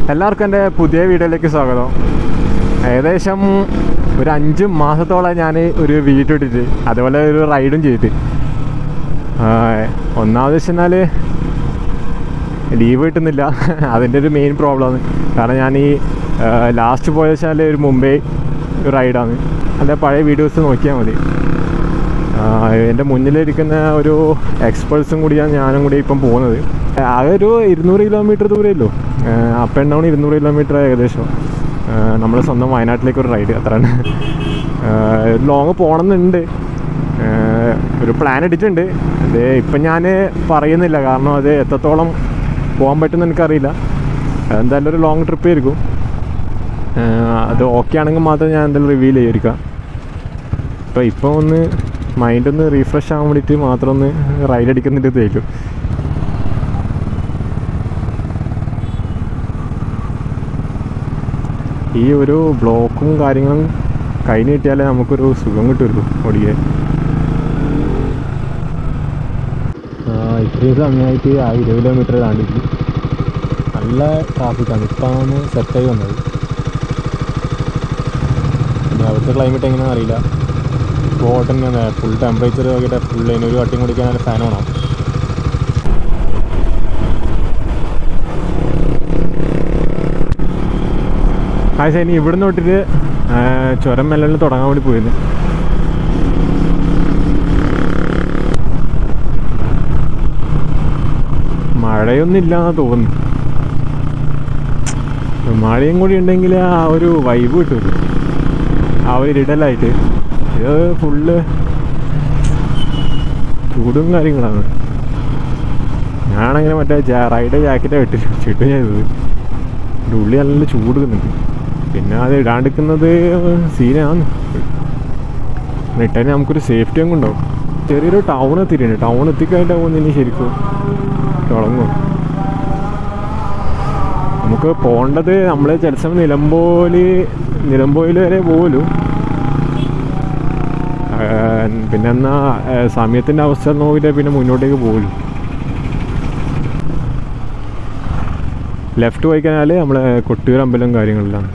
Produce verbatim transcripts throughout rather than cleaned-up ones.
എല്ലാവർക്കും എൻ്റെ പുതിയ വീഡിയോയിലേക്ക് സ്വാഗതം. ഏകദേശം ഒരു അഞ്ച് മാസത്തോളം ഞാൻ ഒരു വീഡിയോ ഇട്ടിട്ട് അതുപോലെ ഒരു റൈഡും ചെയ്തിട്ട്. ഒന്നാമത് വെച്ചെന്നാൽ ലീവ് കിട്ടുന്നില്ല, അതിൻ്റെ ഒരു മെയിൻ പ്രോബ്ലമാണ്. കാരണം ഞാൻ ഈ ലാസ്റ്റ് പോയ വെച്ചാൽ ഒരു മുംബൈ റൈഡാണ്. അതിൻ്റെ പഴയ വീഡിയോസ് നോക്കിയാൽ മതി. എൻ്റെ മുന്നിലിരിക്കുന്ന ഒരു എക്സ്പേർട്സും കൂടിയാണ് ഞാനും കൂടി ഇപ്പം പോകുന്നത്. ആകെ ഒരു ഇരുന്നൂറ് കിലോമീറ്റർ ദൂരമല്ലോ, അപ്പ് ആൻഡ് ഡൗൺ ഇരുന്നൂറ് കിലോമീറ്റർ ഏകദേശം. നമ്മൾ സ്വന്തം വയനാട്ടിലേക്ക് ഒരു റൈഡ്, അത്രയാണ്. ലോങ് പോകണമെന്നുണ്ട്, ഒരു പ്ലാൻ ഇട്ടിട്ടുണ്ട്. അത് ഇപ്പം ഞാൻ പറയുന്നില്ല, കാരണം അത് എത്രത്തോളം പോകാൻ പറ്റുമെന്ന് എനിക്കറിയില്ല. എന്തായാലും ഒരു ലോങ് ട്രിപ്പ് ആയിരിക്കും. അത് ഓക്കെ ആണെങ്കിൽ മാത്രം ഞാൻ എന്തായാലും റിവീൽ ചെയ്തിരിക്കാം. അപ്പോൾ ഇപ്പോൾ ഒന്ന് മൈൻഡൊന്ന് റീഫ്രഷ് ആകാൻ വേണ്ടിയിട്ട് മാത്രം ഒന്ന് റൈഡ് അടിക്കുന്നിട്ട് തേക്കും. ഈ ഒരു ബ്ലോക്കും കാര്യങ്ങളും കഴിഞ്ഞ് കിട്ടിയാലേ നമുക്കൊരു സുഖം കിട്ടുമല്ലോ ഓടിക്കാൻ. ഇത്രയും സമയമായിട്ട് ആ ഇരുപത് കിലോമീറ്റർ താണ്ടിട്ട് നല്ല ട്രാഫിക്കാണ്. ഇപ്പോഴാണ് സെറ്റായി വന്നത്. പിന്നെ അവിടുത്തെ ക്ലൈമറ്റ് എങ്ങനെയാണെന്ന് അറിയില്ല. ഇപ്പോൾ ഹോട്ട് തന്നെയാണ്, ഫുൾ ടെമ്പറേച്ചർ നോക്കിയിട്ട് ഫുൾ അതിനൊരു കട്ടിങ് കുടിക്കാൻ നല്ല ഫാൻ വേണം. ആ ശരി, ഇവിടുന്ന് തൊട്ടിട്ട് ചുരം മെല്ലിൽ തുടങ്ങാൻ വേണ്ടി പോയിരുന്നു. മഴയൊന്നും ഇല്ലാന്ന് തോന്നുന്നു. മഴയും കൂടി ഉണ്ടെങ്കിൽ ആ ഒരു വൈബ് കിട്ടുമല്ലോ, ആ ഒരു ഇടലായിട്ട്. ഇത് ഫുള്ള് ചൂടും കാര്യങ്ങളാണ്. ഞാനങ്ങനെ മറ്റേ റൈഡ് ജാക്കറ്റ് ഇട്ടിട്ട് ചിട്ടും ചെയ്തത്. എൻ്റെ ഉള്ളി നല്ല ചൂട് നിൽക്കുന്നുണ്ട്. പിന്നെ അത് ഇടാണ്ടിരിക്കുന്നത് സീനാണ്. ഇട്ടാൽ നമുക്കൊരു സേഫ്റ്റി അങ്ങ് ഉണ്ടാവും. ചെറിയൊരു ടൗൺ എത്തിയിട്ടുണ്ട്. ടൗൺ എത്തിക്കഴിഞ്ഞിട്ടാകുമ്പോൾ ഇനി ശരിക്കും തുടങ്ങും. നമുക്ക് പോകേണ്ടത് നമ്മൾ ചില സമയം നിലമ്പോല് നിലമ്പോയിൽ വരെ പോലും. പിന്നെ എന്നാ സമയത്തിൻ്റെ അവസ്ഥ നോക്കിയിട്ട് പിന്നെ മുന്നോട്ടേക്ക് പോലും. ലെഫ്റ്റ് പോയി കഴിഞ്ഞാൽ നമ്മളെ കൊട്ടിയൂർ അമ്പലം കാര്യങ്ങളിലാണ്.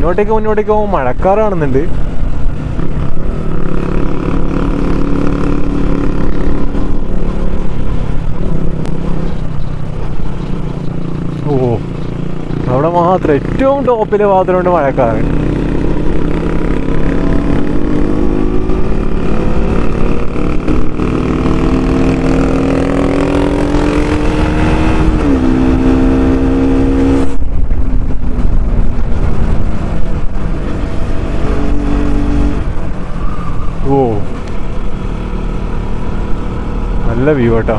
മുന്നോട്ടേക്ക് മുന്നോട്ടേക്ക് പോകുമ്പോൾ മഴക്കാർ കാണുന്നുണ്ട്. ഓ, അവിടെ മാത്രം ഏറ്റവും ടോപ്പിലെ ഭാഗത്തിലുണ്ട് മഴക്കാർ. ഓ, നല്ല വ്യൂ കേട്ടോ.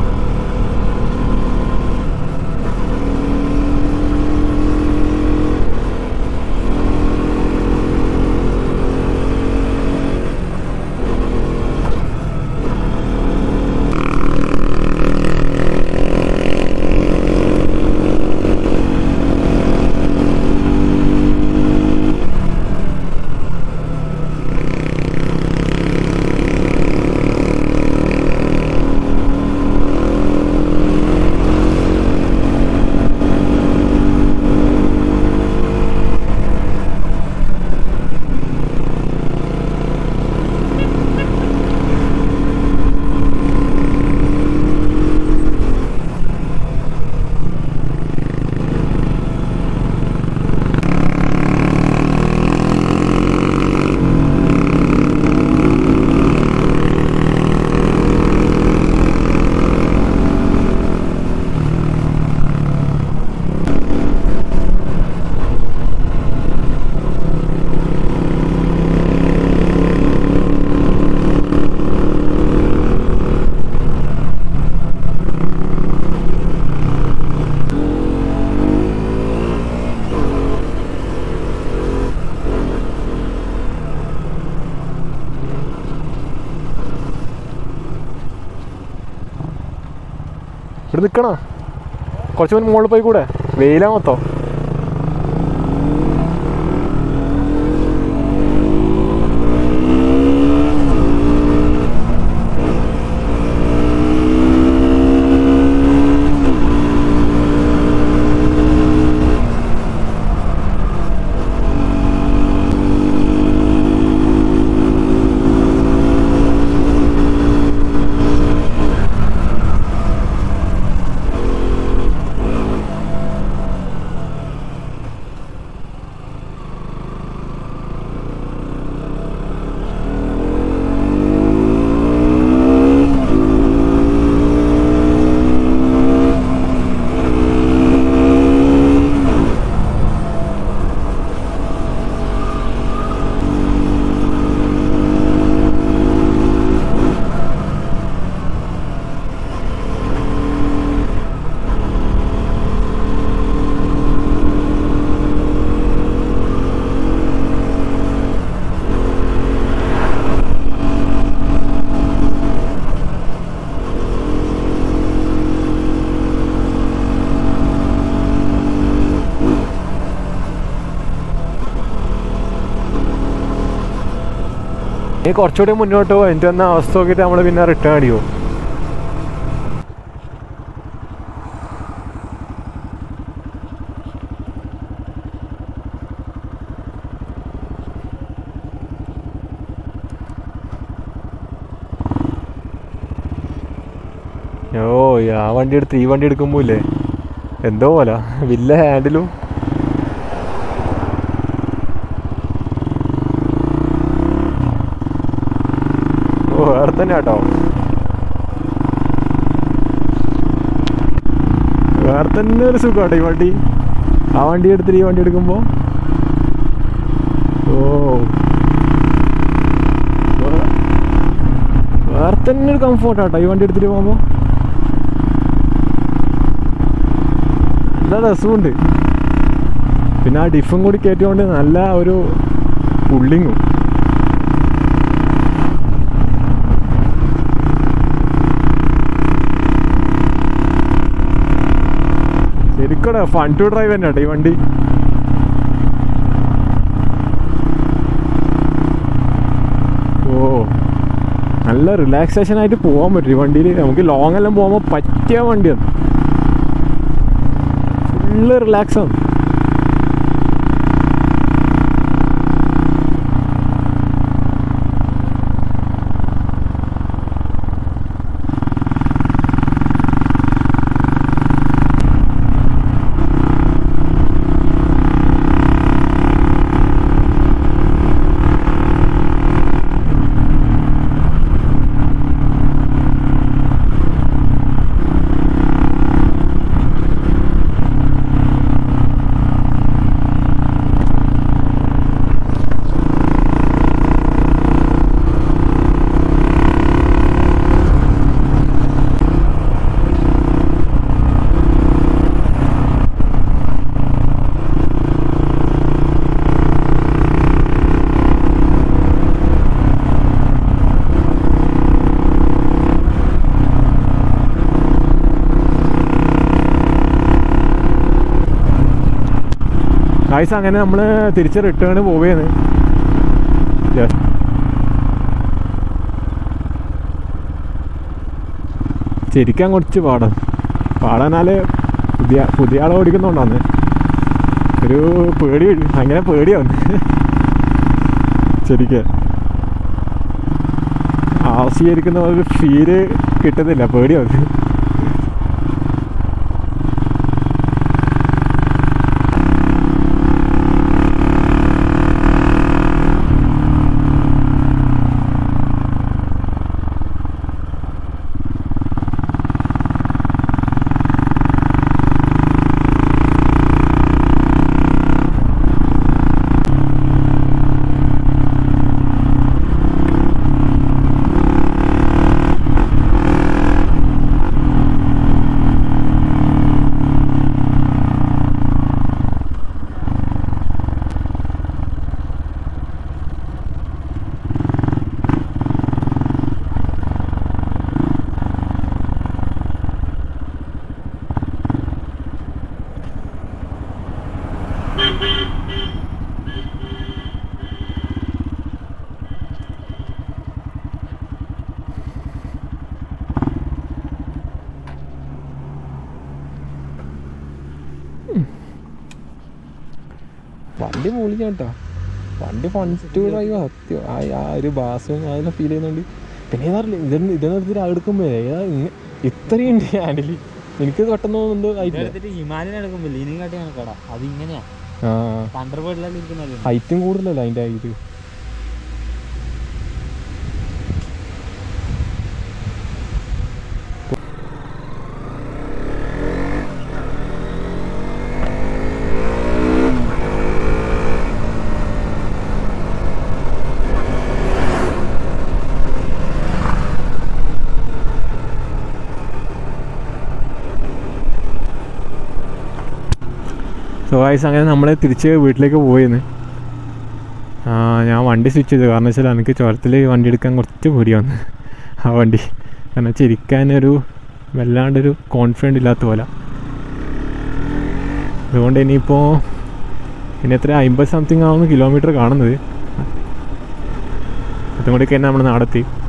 ഇവിടെ നിൽക്കണോ? കുറച്ച് മുന്നേ മുകളിൽ പോയി കൂടെ? വെയിലാ മൊത്തം. ഇനി കുറച്ചുകൂടി മുന്നോട്ട് പോകും. എനിക്ക് വന്ന അവസ്ഥ നോക്കിയിട്ട് നമ്മൾ പിന്നെ റിട്ടേൺ അടിക്കുമോ? ഓ, ആ വണ്ടി എടുത്ത് ഈ വണ്ടി എടുക്കുമ്പോൾ ഇല്ലേ എന്തോ പോലെ വില്ല ഹാൻഡിലും. ഓ, വേറെ തന്നെ കേട്ടോ, വേറെ തന്നെ ഒരു സുഖം കേട്ടോ ഈ വണ്ടി. ആ വണ്ടി എടുത്തിട്ട് ഈ വണ്ടി എടുക്കുമ്പോൾ ഓ വേറെ തന്നെ ഒരു കംഫോർട്ടാട്ടോ ഈ വണ്ടി എടുത്തിട്ട് പോകുമ്പോൾ. നല്ല രസമുണ്ട്. പിന്നെ ആ ഡിഫും കൂടി കയറ്റിക്കൊണ്ട് നല്ല ഒരു പുള്ളിങ്ങും. ശരിക്കും ഫൺ ടു ഡ്രൈവ് തന്നെ കേട്ടോ ഈ വണ്ടി. ഓ, നല്ല റിലാക്സേഷൻ ആയിട്ട് പോകാൻ പറ്റും ഈ വണ്ടിയിൽ. നമുക്ക് ലോങ് എല്ലാം പോകുമ്പോൾ പറ്റിയ വണ്ടിയാണ്, ഫുള്ള് റിലാക്സാണ്. ഗായ്സ് അങ്ങനെ നമ്മൾ തിരിച്ച് റിട്ടേൺ പോവുകയാണ്. ശരിക്കാൻ കുറച്ച് പാടാണ്. പാടാനാൽ പുതിയ പുതിയ ആളെ ഓടിക്കുന്നുണ്ടാന്ന് ഒരു പേടി, അങ്ങനെ പേടിയാവുന്നു ശരിക്കും. ആവശ്യമായിരിക്കുന്ന ഒരു ഫീല് കിട്ടുന്നില്ല, പേടിയാവുന്നു. വണ്ടി പൊളിക്കാം കേട്ടോ. വണ്ടി ഫണ്ട് ഡ്രൈവ് സത്യം. ആ ആ ഒരു ബാസും അതെല്ലാം ഫീൽ ചെയ്യുന്നുണ്ട്. പിന്നെ ഏതാറില്ല ഇതൊന്നും ഇതെന്ന് എടുത്തിട്ട് എടുക്കുമ്പോൾ ഏതാ ഇത്രയും ഉണ്ട് ഹാൻഡിൽ. എനിക്ക് പെട്ടെന്ന് ഹൈറ്റും കൂടുതലല്ലോ അതിൻ്റെ ഇത്. സോ ഗൈസ് അങ്ങനെ നമ്മൾ തിരിച്ച് വീട്ടിലേക്ക് പോയിന്ന്. ഞാൻ വണ്ടി സ്വിച്ച് ചെയ്തു. കാരണം വെച്ചാൽ എനിക്ക് ചുരത്തിൽ വണ്ടി എടുക്കാൻ കുറച്ച് പേടിയാന്ന് ആ വണ്ടി. കാരണം ചിരിക്കാനൊരു വല്ലാണ്ടൊരു കോൺഫിഡൻ്റ് ഇല്ലാത്ത പോലെ. അതുകൊണ്ട് ഇനിയിപ്പോൾ ഇനി എത്ര അമ്പത് സംതിങ് ആവുന്ന കിലോമീറ്റർ കാണുന്നത്. അതും കൂടി കഴിഞ്ഞാൽ നമ്മൾ നാടെത്തി.